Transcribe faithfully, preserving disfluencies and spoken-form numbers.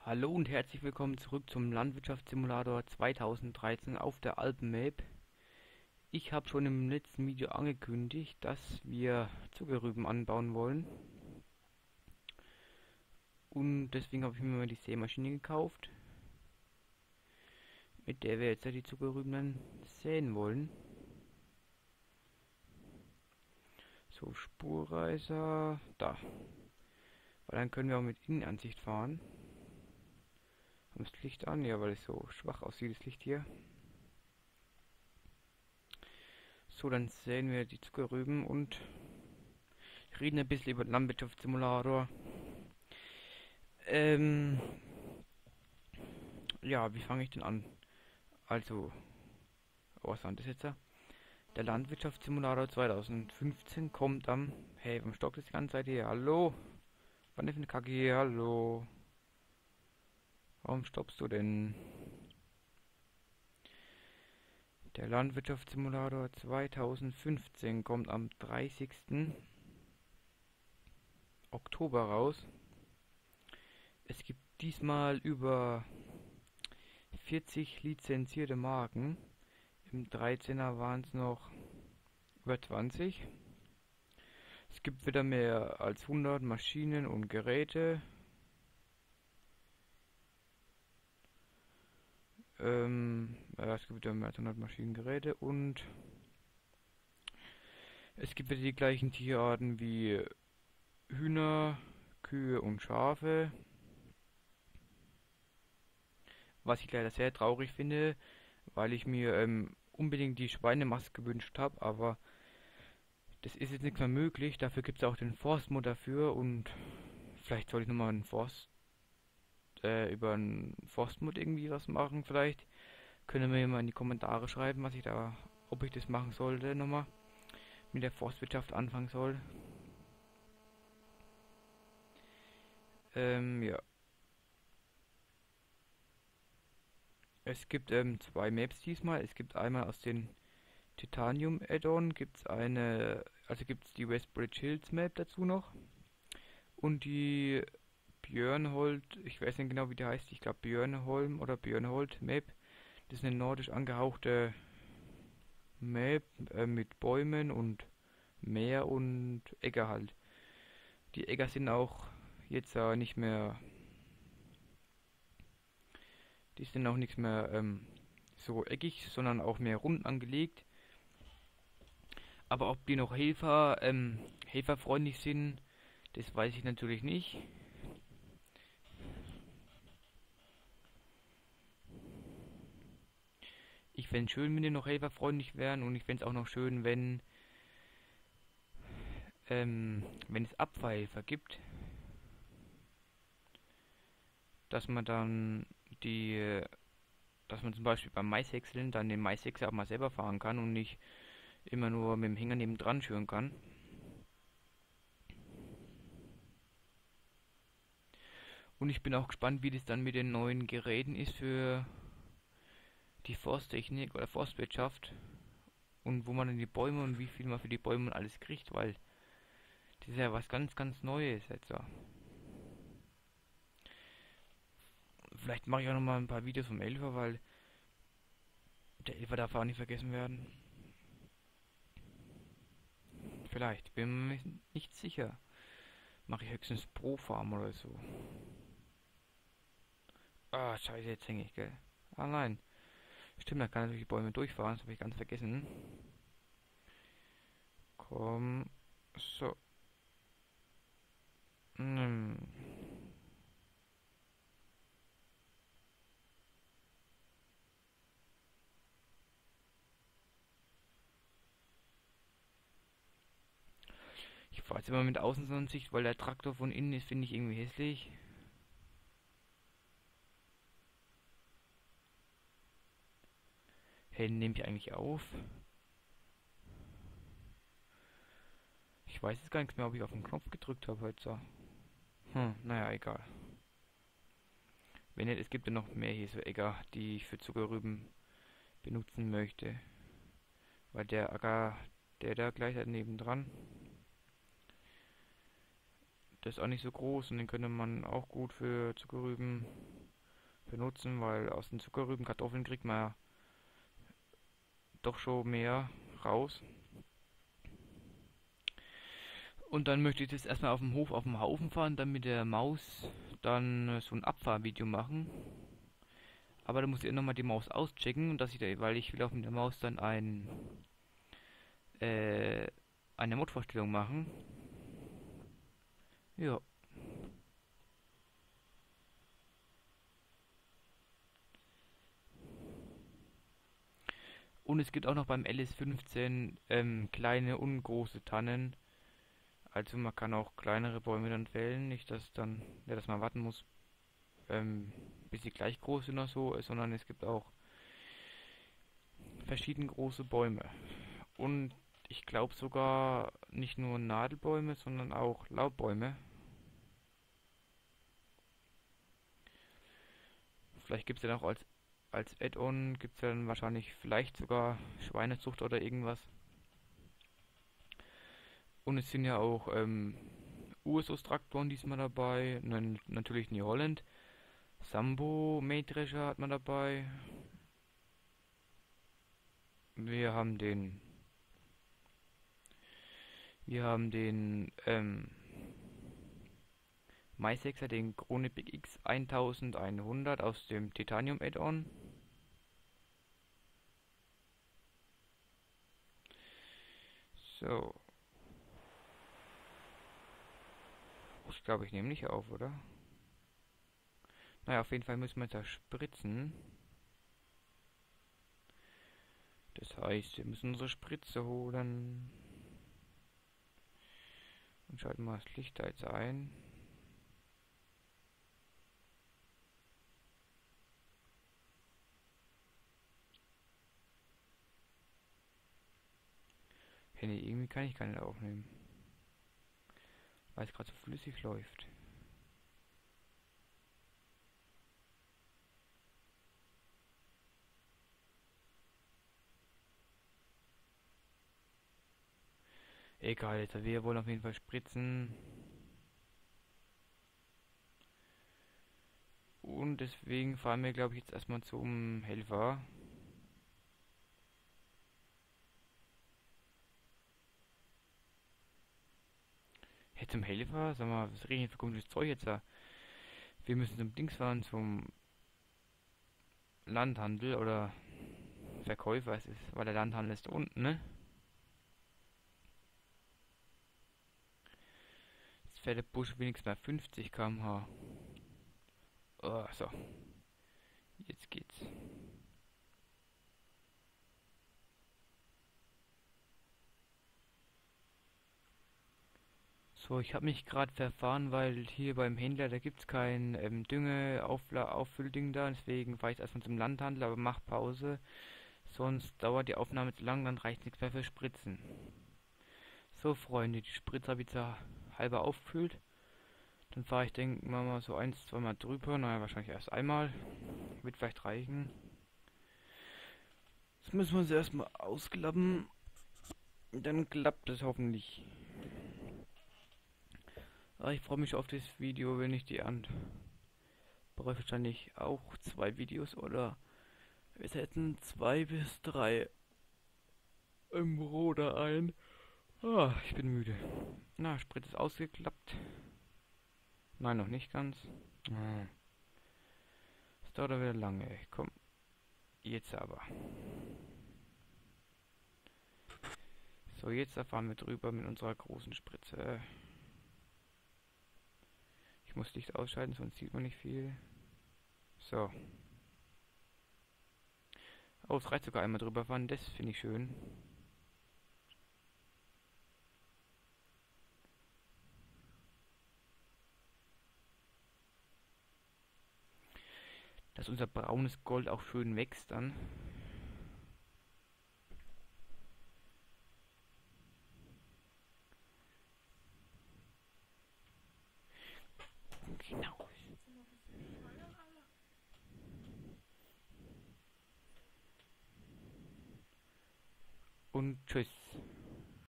Hallo und herzlich willkommen zurück zum Landwirtschaftssimulator zweitausenddreizehn auf der Alpenmap. Ich habe schon im letzten Video angekündigt, dass wir Zuckerrüben anbauen wollen. Und deswegen habe ich mir mal die Sämaschine gekauft, mit der wir jetzt ja die Zuckerrüben dann säen wollen. So, Spurreißer, da. Weil dann können wir auch mit Innenansicht fahren. Haben das Licht an? Ja, weil es so schwach aussieht, das Licht hier. So, dann säen wir die Zuckerrüben und reden ein bisschen über den Landwirtschaftssimulator. Ähm, ja, wie fange ich denn an? Also, was war das jetzt? Der Landwirtschaftssimulator zweitausendfünfzehn kommt am... Hey, warum stockt das die ganze Zeit hier? Hallo? Wann ist denn Kacke hier? Hallo? Warum stoppst du denn? Der Landwirtschaftssimulator zweitausendfünfzehn kommt am dreißigsten Oktober raus. Es gibt diesmal über vierzig lizenzierte Marken. Im dreizehner waren es noch über zwanzig. Es gibt wieder mehr als hundert Maschinen und Geräte. Ähm, ja, es gibt wieder mehr als hundert Maschinen und Geräte und es gibt wieder die gleichen Tierarten wie Hühner, Kühe und Schafe. Was ich leider sehr traurig finde, weil ich mir ähm, unbedingt die Schweinemaske gewünscht habe, aber das ist jetzt nicht mehr möglich. Dafür gibt es auch den Forstmod dafür und vielleicht soll ich nochmal einen Forst, äh, über einen Forstmod irgendwie was machen. Vielleicht können wir mal in die Kommentare schreiben, was ich da, ob ich das machen sollte nochmal, mit der Forstwirtschaft anfangen soll. Ähm, ja. Es gibt ähm, zwei Maps diesmal. Es gibt einmal aus den Titanium Add-on, gibt es eine, also gibt es die Westbridge Hills Map dazu noch. Und die Björnhold, ich weiß nicht genau wie die heißt, ich glaube Björnholm oder Björnhold Map. Das ist eine nordisch angehauchte Map äh, mit Bäumen und Meer und Äcker halt. Die Äcker sind auch jetzt äh, nicht mehr, die sind auch nicht mehr ähm, so eckig, sondern auch mehr rund angelegt. Aber ob die noch Helfer, ähm, helferfreundlich sind, das weiß ich natürlich nicht. Ich fände es schön, wenn die noch helferfreundlich wären und ich fände es auch noch schön, wenn, ähm, wenn es Abfallhelfer gibt, dass man dann die, dass man zum Beispiel beim Maishäckseln dann den Maishäcksel auch mal selber fahren kann und nicht immer nur mit dem Hänger nebendran schüren kann. Und ich bin auch gespannt, wie das dann mit den neuen Geräten ist für die Forsttechnik oder Forstwirtschaft und wo man dann die Bäume und wie viel man für die Bäume und alles kriegt, weil das ist ja was ganz, ganz Neues jetzt so. Vielleicht mache ich auch noch mal ein paar Videos vom Elfer, weil der Elfer darf auch nicht vergessen werden. Vielleicht, bin mir nicht sicher. Mache ich höchstens pro Farm oder so. Ah, scheiße, jetzt hänge ich, gell? Ah nein. Stimmt, da kann er durch die Bäume durchfahren, das habe ich ganz vergessen. Komm. So. Hm. Ich fahre jetzt immer mit Außenansicht, weil der Traktor von innen ist, finde ich irgendwie hässlich. Hey, nehme ich eigentlich auf? Ich weiß jetzt gar nichts mehr, ob ich auf den Knopf gedrückt habe heute. So. Hm, naja, egal. Wenn nicht, es gibt ja noch mehr hier so Äcker, die ich für Zuckerrüben benutzen möchte. Weil der Acker, der da gleich daneben dran, der ist auch nicht so groß und den könnte man auch gut für Zuckerrüben benutzen, weil aus den Zuckerrüben Kartoffeln kriegt man ja doch schon mehr raus. Und dann möchte ich das erstmal auf dem Hof auf dem Haufen fahren, dann mit der Maus dann äh, so ein Abfahrvideo machen. Aber da muss ich nochmal die Maus auschecken, und dass ich da, weil ich will auch mit der Maus dann ein, äh, eine Modvorstellung machen. Ja. Und es gibt auch noch beim L S fünfzehn ähm, kleine und große Tannen. Also man kann auch kleinere Bäume dann fällen, nicht dass dann, ja, dass man warten muss, ähm, bis sie gleich groß sind oder so, sondern es gibt auch verschieden große Bäume. Und ich glaube sogar nicht nur Nadelbäume, sondern auch Laubbäume. Vielleicht gibt es ja noch als, als Add-on, gibt es dann wahrscheinlich vielleicht sogar Schweinezucht oder irgendwas. Und es sind ja auch ähm, U S O-Traktoren diesmal dabei, Nen- natürlich New Holland. Sambo Mähdrescher hat man dabei. Wir haben den, wir haben den ähm, Maisexer, den Krone Big X elfhundert aus dem Titanium Add-on. So, ich glaube, ich nehme nicht auf, oder? Naja, auf jeden Fall müssen wir da spritzen. Das heißt, wir müssen unsere Spritze holen. Und schalten mal das Licht da jetzt ein. Hey, nee, irgendwie kann ich gar nicht aufnehmen. Weil es gerade so flüssig läuft. Egal, jetzt wir wollen auf jeden Fall spritzen. Und deswegen fahren wir, glaube ich, jetzt erstmal zum Helfer. Hey, zum Helfer? Sag mal, was reden hier für komisches Zeug jetzt da? Wir müssen zum Dings fahren, zum Landhandel oder Verkäufer, es ist, weil der Landhandel ist da unten, ne? Jetzt fährt der Busch wenigstens mal fünfzig Kilometer pro Stunde. Oh, so. Jetzt geht's. So, ich habe mich gerade verfahren, weil hier beim Händler, da gibt's kein ähm, Dünge-Auffüll-Ding da, deswegen fahre ich erstmal zum Landhandel, aber mach Pause, sonst dauert die Aufnahme zu lang, dann reicht nichts mehr für Spritzen. So, Freunde, die Spritze habe ich jetzt halber aufgefüllt. Dann fahre ich, denke mal, mal so eins, zweimal drüber, naja, wahrscheinlich erst einmal. Wird vielleicht reichen. Jetzt müssen wir sie erstmal ausklappen. Dann klappt es hoffentlich. Aber ich freue mich auf das Video, wenn ich die an. Brauche wahrscheinlich auch zwei Videos oder wir setzen zwei bis drei im Roder ein. Ah, ich bin müde. Na, Sprit ist ausgeklappt. Nein, noch nicht ganz. Ah, das dauert aber wieder lange. Ey. Komm, jetzt aber. So, jetzt fahren wir drüber mit unserer großen Spritze. Ich muss Licht ausschalten, sonst sieht man nicht viel. So. Oh, es reicht sogar einmal drüber fahren, das finde ich schön. Dass unser braunes Gold auch schön wächst dann. Genau. Und tschüss.